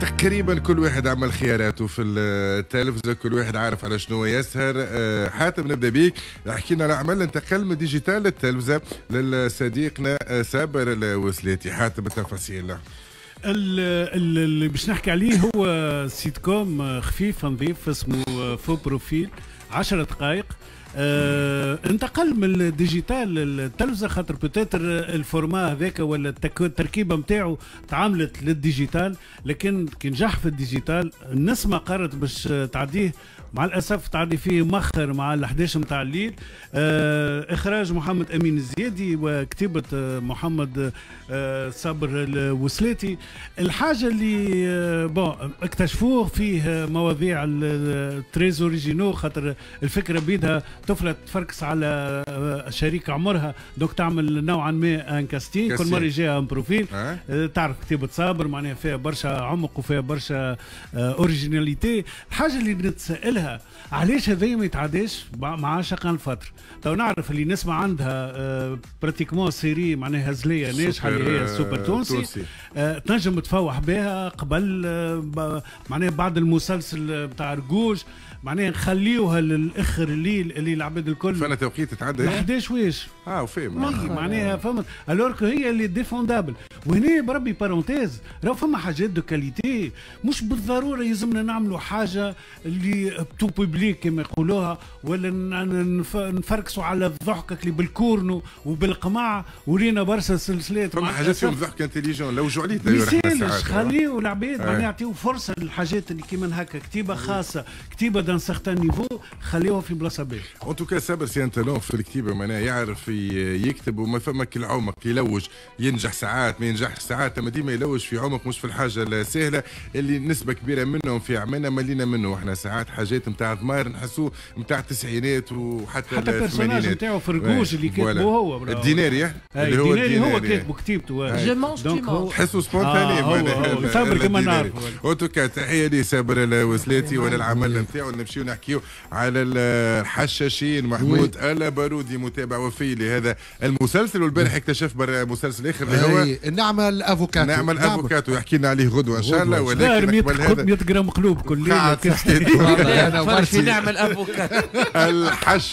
تقريبا كل واحد عمل خياراته في التلفزة، كل واحد عارف على شنو يسهر. حاتم نبدا بيك، احكي لنا على عمل انتقل من ديجيتال للتلفزة لصديقنا سابر الوسلاتي. حاتم التفاصيل. اللي باش نحكي عليه هو سيت كوم خفيف نظيف اسمه فو بروفيل 10 دقائق. انتقل من الديجيتال للتلفزه خاطر بوتيتر الفورما هذاك ولا التركيبه نتاعو تعاملت للديجيتال، لكن كي نجح في الديجيتال النسمه قررت باش تعديه، مع الاسف تعدي فيه مؤخر مع ال 11 نتاع الليل. اخراج محمد امين الزيادي وكتابه محمد صابر الوسلاتي. الحاجه اللي اكتشفوه فيه مواضيع التريز اوريجينو، خاطر الفكره بيدها طفله تفركس على شريك عمرها، دوك تعمل نوعا ما ان كاستين كل مره يجيها ان بروفيل. تعرف كتابه صابر معناها فيها برشا عمق وفيها برشا اوريجيناليتي. الحاجه اللي بنتسائلها علاش هذا ما يتعداش مع شقان الفتره؟ تو نعرف اللي نسمع عندها براتيكمون سيري معناها هزليه ناجحه اللي هي السوبر تونسي. تنجم تفوح بها قبل معناها بعد المسلسل بتاع رجوج، معناها نخليوها للاخر الليل اللي العباد الكل فانا توقيت تتعدى 11 واش وفهم معناها فهمت الورك هي اللي ديفوندابل. وهنا بربي بارونتيز راهو فما حاجات دو كاليتي، مش بالضروره يلزمنا نعملوا حاجه اللي تو بوبليك كما يقولوها، ولا نفركسوا على الضحكه اللي بالكورنو وبالقمع ولينا برشا سلسلات. فما حاجات فيهم ضحك انتليجون لو جعليت خليوا العباد معناها يعطيو فرصه للحاجات اللي كيما هكا، كتيبه خاصه، كتيبه دان سارتان نيفو، خليوها في بلاصه باهيه. ان توكا سابر سي ان تالون في الكتيبه، معناها يعرف يكتب وما فما كي العمق، يلوج ينجح ساعات ما ينجحش ساعات، اما ديما يلوج في عمق مش في الحاجه السهله اللي نسبه كبيره منهم في عملنا ملينا منه. احنا ساعات حاجات نتاع ضماير نحسوه نتاع التسعينات وحتى البرسوناج نتاعو فرقوش اللي كاتبه هو الديناري اللي هو الديناري هو كاتبه كتيبته جو مونج تو مونج، تحسوا سبونتاني صابر كما نعرفوا. ان توكا تحيه لصابر الوسلاتي ولا العمل نتاعو. نمشيو نحكيو على الحشاشين. محمود البارودي متابع وفي لهذا المسلسل، والبارح اكتشف برا مسلسل اخر اللي هو النعمه الافوكاتو. نعمة الافوكاتو يحكي لنا عليه غدوه ان شاء الله. ولكن 100 جرام قلوب كل ليله في نعمه الافوكاتو. الحش